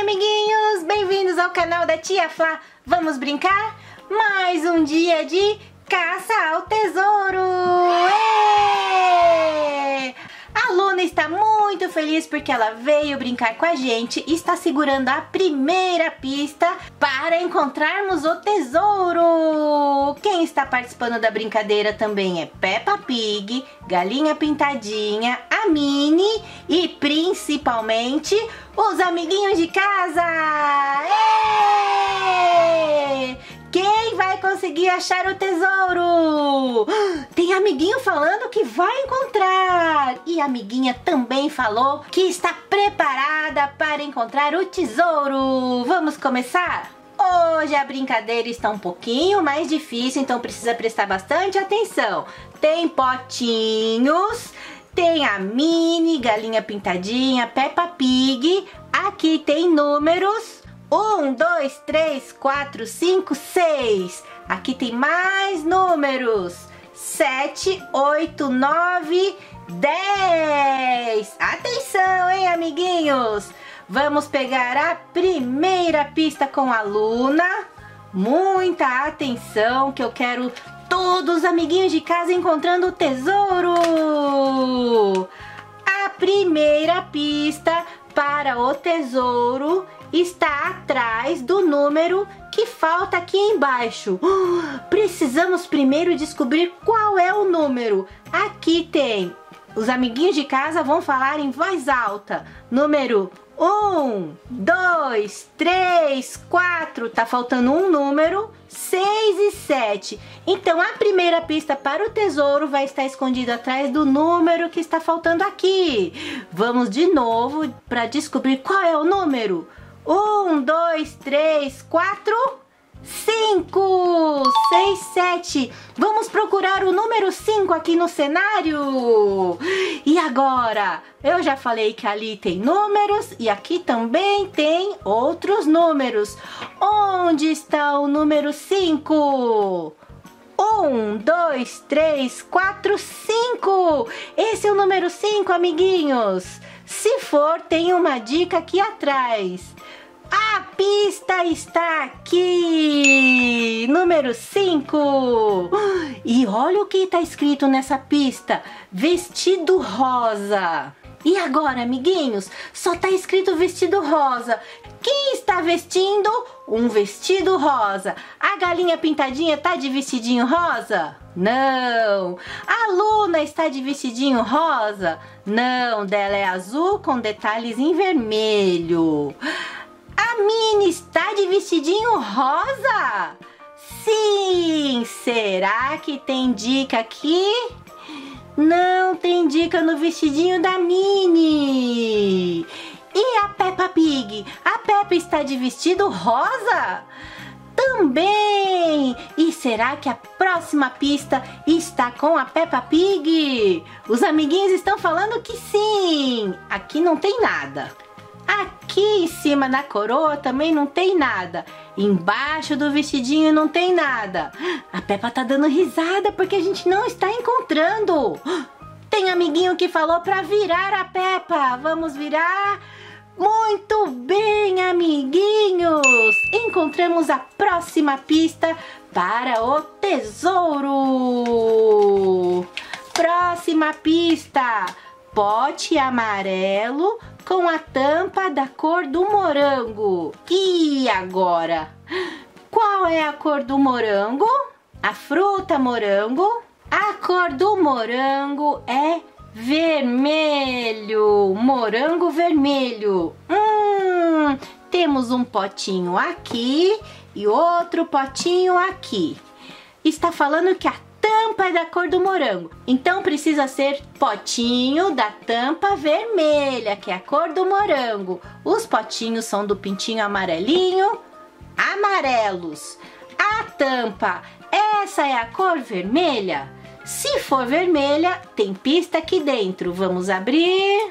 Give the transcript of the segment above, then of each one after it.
amiguinhos! Bem-vindos ao canal da Tia Flá. Vamos brincar? Mais um dia de caça ao tesouro! A Luna está muito feliz porque ela veio brincar com a gente e está segurando a primeira pista para encontrarmos o tesouro. Quem está participando da brincadeira também é Peppa Pig, Galinha Pintadinha, a Minnie e principalmente os amiguinhos de casa. Quem vai conseguir achar o tesouro? Tem amiguinho falando que vai encontrar. E a amiguinha também falou que está preparada para encontrar o tesouro. Vamos começar? Hoje a brincadeira está um pouquinho mais difícil, então precisa prestar bastante atenção. Tem potinhos, tem a Minnie, Galinha Pintadinha, Peppa Pig. Aqui tem números. 1, 2, 3, 4, 5, 6. Aqui tem mais números. 7, 8, 9, 10. Atenção, hein, amiguinhos? Vamos pegar a primeira pista com a Luna. Muita atenção, que eu quero todos os amiguinhos de casa encontrando o tesouro. A primeira pista para o tesouro está atrás do número que falta aqui embaixo. Precisamos primeiro descobrir qual é o número. Aqui tem, os amiguinhos de casa vão falar em voz alta. Número 1, 2, 3, 4. Tá faltando um número. 6 e 7. Então a primeira pista para o tesouro vai estar escondida atrás do número que está faltando aqui. Vamos de novo para descobrir qual é o número. 1, 2, 3, 4, 5, 6, 7. Vamos procurar o número 5 aqui no cenário. E agora? Eu já falei que ali tem números e aqui também tem outros números. Onde está o número 5? 1, 2, 3, 4, 5. Esse é o número 5, amiguinhos. Se for, tem uma dica aqui atrás. A pista está aqui! Número 5! E olha o que está escrito nessa pista: vestido rosa. E agora, amiguinhos? Só está escrito vestido rosa. Quem está vestindo um vestido rosa? A Galinha Pintadinha está de vestidinho rosa? Não! A Luna está de vestidinho rosa? Não, dela é azul com detalhes em vermelho. A Minnie está de vestidinho rosa? Sim! Será que tem dica aqui? Não tem dica no vestidinho da Minnie. E a Peppa Pig? A Peppa está de vestido rosa? Também! E será que a próxima pista está com a Peppa Pig? Os amiguinhos estão falando que sim! Aqui não tem nada. Aqui em cima na coroa também não tem nada. Embaixo do vestidinho não tem nada. A Peppa tá dando risada porque a gente não está encontrando. Tem amiguinho que falou para virar a Peppa. Vamos virar? Muito bem, amiguinhos! Encontramos a próxima pista para o tesouro. Próxima pista: pote amarelo com a tampa da cor do morango. E agora? Qual é a cor do morango? A fruta morango. A cor do morango é vermelho. Morango vermelho. Temos um potinho aqui e outro potinho aqui. Está falando que a tampa é da cor do morango. Então precisa ser potinho da tampa vermelha, que é a cor do morango. Os potinhos são do pintinho amarelinho, amarelos. A tampa, essa é a cor vermelha? Se for vermelha, tem pista aqui dentro. Vamos abrir.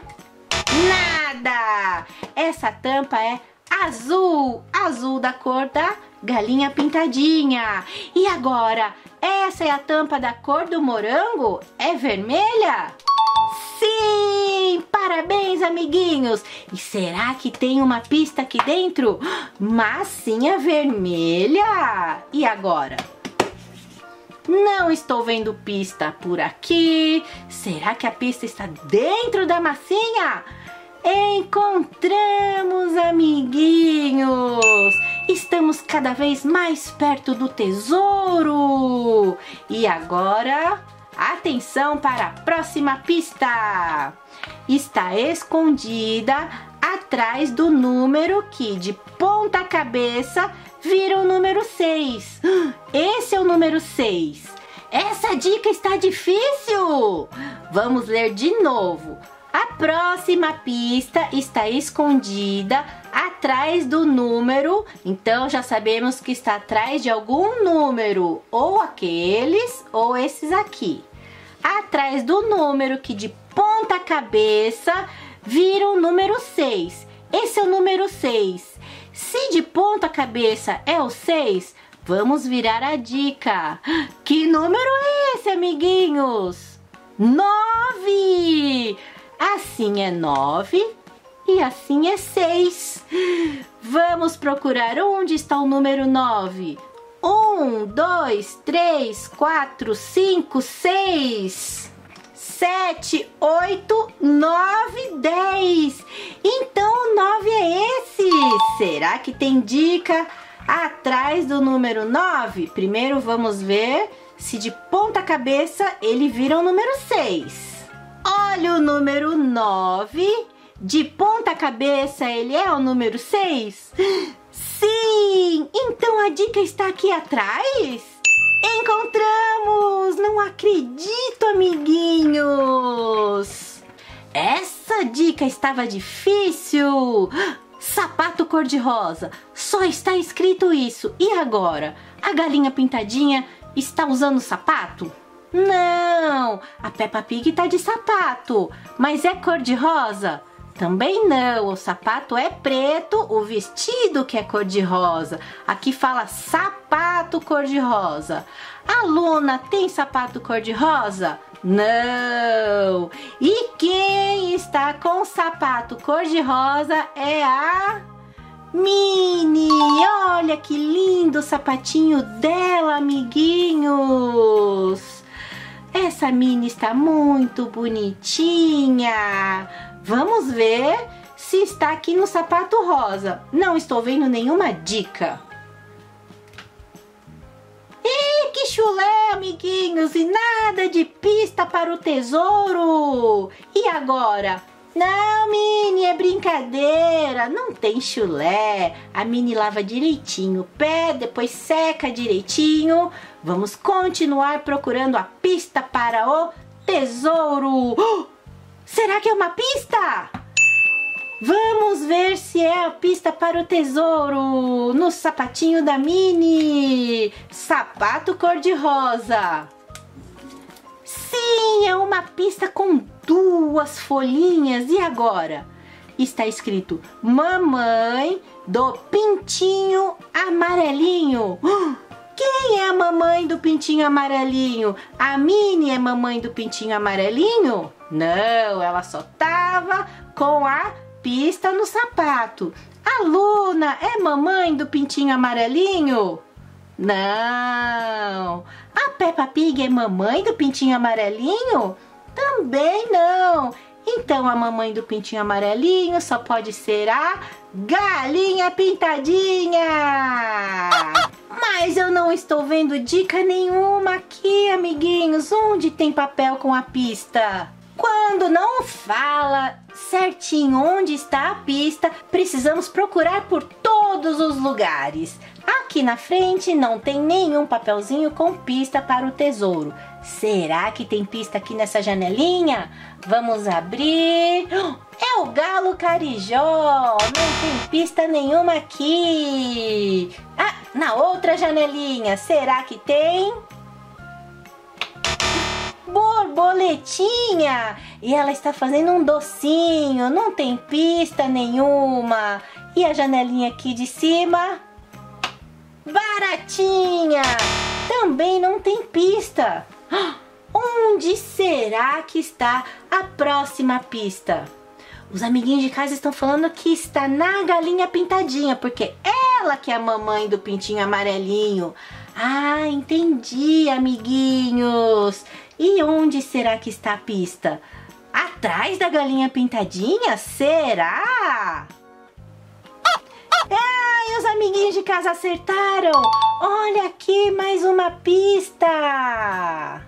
Nada! Essa tampa é azul, azul da cor da Galinha Pintadinha. E agora, essa é a tampa da cor do morango? É vermelha? Sim! Parabéns, amiguinhos. E será que tem uma pista aqui dentro? Massinha vermelha. E agora? Não estou vendo pista por aqui. Será que a pista está dentro da massinha? Encontramos, amiguinhos! Estamos cada vez mais perto do tesouro! E agora, atenção para a próxima pista! Está escondida atrás do número que de ponta cabeça vira o número 6. Esse é o número 6. Essa dica está difícil! Vamos ler de novo. A próxima pista está escondida atrás do número, então já sabemos que está atrás de algum número, ou aqueles ou esses aqui. Atrás do número que de ponta cabeça vira o número 6. Esse é o número 6. Se de ponta cabeça é o 6, vamos virar a dica. Que número é esse, amiguinhos? 9! Assim é 9 e assim é 6. Vamos procurar onde está o número 9. 1, 2, 3, 4, 5, 6, 7, 8, 9, 10. Então o 9 é esse. Será que tem dica atrás do número 9? Primeiro vamos ver se de ponta cabeça ele vira o número 6. Olha o número 9, de ponta cabeça ele é o número 6? Sim! Então a dica está aqui atrás? Encontramos! Não acredito, amiguinhos! Essa dica estava difícil! Sapato cor-de-rosa, só está escrito isso. E agora? A galinha pintadinha está usando sapato? Não, a Peppa Pig tá de sapato, mas é cor-de-rosa? Também não, o sapato é preto, o vestido que é cor-de-rosa. Aqui fala sapato cor-de-rosa. A Luna tem sapato cor-de-rosa? Não. E quem está com sapato cor-de-rosa é a Minnie. Olha que lindo o sapatinho dela, amiguinhos. Essa Minnie está muito bonitinha. Vamos ver se está aqui no sapato rosa. Não estou vendo nenhuma dica. Ih, que chulé, amiguinhos! E nada de pista para o tesouro. E agora? Não, Minnie, é brincadeira. Não tem chulé. A Minnie lava direitinho o pé, depois seca direitinho. Vamos continuar procurando a pista para o tesouro. Oh, será que é uma pista? Vamos ver se é a pista para o tesouro. No sapatinho da Minnie. Sapato cor-de-rosa. Sim, é uma pista com duas folhinhas. E agora? Está escrito Mamãe do Pintinho Amarelinho. Quem é a mamãe do pintinho amarelinho? A Minnie é mamãe do pintinho amarelinho? Não, ela só tava com a pista no sapato. A Luna é mamãe do pintinho amarelinho? Não. A Peppa Pig é mamãe do pintinho amarelinho? Também não. Então a mamãe do pintinho amarelinho só pode ser a galinha pintadinha. Mas eu não estou vendo dica nenhuma aqui, amiguinhos. Onde tem papel com a pista? Quando não fala certinho onde está a pista, precisamos procurar por todos os lugares. Aqui na frente não tem nenhum papelzinho com pista para o tesouro. Será que tem pista aqui nessa janelinha? Vamos abrir. É o galo carijó. Não tem pista nenhuma aqui. Ah, na outra janelinha, será que tem? Borboletinha. E ela está fazendo um docinho. Não tem pista nenhuma. E a janelinha aqui de cima? Baratinha. Também não tem pista. Onde será que está a próxima pista? Os amiguinhos de casa estão falando que está na galinha pintadinha, porque ela que é a mamãe do pintinho amarelinho. Ah, entendi, amiguinhos. E onde será que está a pista? Atrás da galinha pintadinha? Será? Ai, os amiguinhos de casa acertaram. Olha aqui, mais uma pista.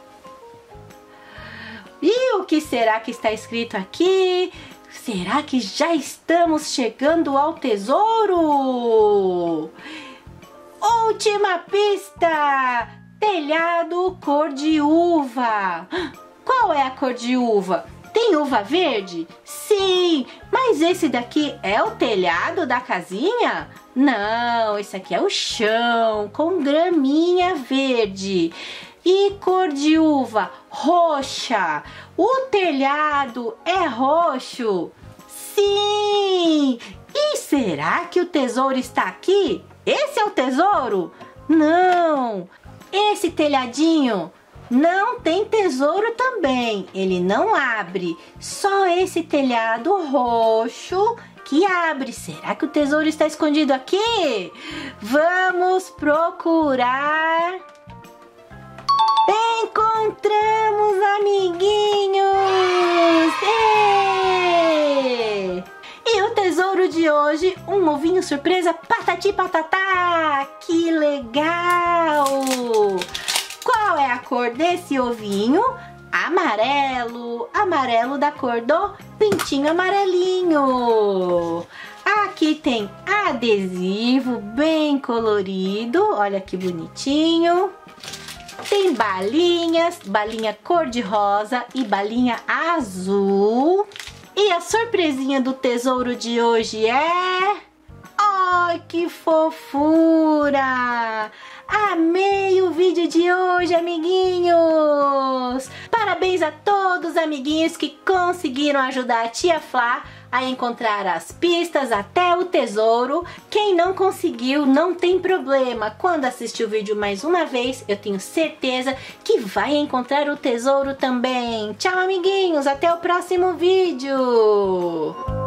E o que será que está escrito aqui? Será que já estamos chegando ao tesouro? Última pista! Telhado cor de uva. Qual é a cor de uva? Tem uva verde? Sim, mas esse daqui é o telhado da casinha? Não, esse aqui é o chão com graminha verde. E cor de uva? Roxa. O telhado é roxo? Sim! E será que o tesouro está aqui? Esse é o tesouro? Não! Esse telhadinho não tem tesouro também. Ele não abre. Só esse telhado roxo que abre. Será que o tesouro está escondido aqui? Vamos procurar. Encontramos, amiguinhos! Êêê! E o tesouro de hoje, um ovinho surpresa patati patatá! Que legal! Qual é a cor desse ovinho? Amarelo! Amarelo da cor do pintinho amarelinho! Aqui tem adesivo bem colorido, olha que bonitinho! Tem balinhas, balinha cor-de-rosa e balinha azul. E a surpresinha do tesouro de hoje é... Ai, que fofura! Amei o vídeo de hoje, amiguinhos! Parabéns a todos os amiguinhos que conseguiram ajudar a tia Flá a encontrar as pistas até o tesouro. Quem não conseguiu, não tem problema. Quando assistir o vídeo mais uma vez, eu tenho certeza que vai encontrar o tesouro também. Tchau, amiguinhos! Até o próximo vídeo!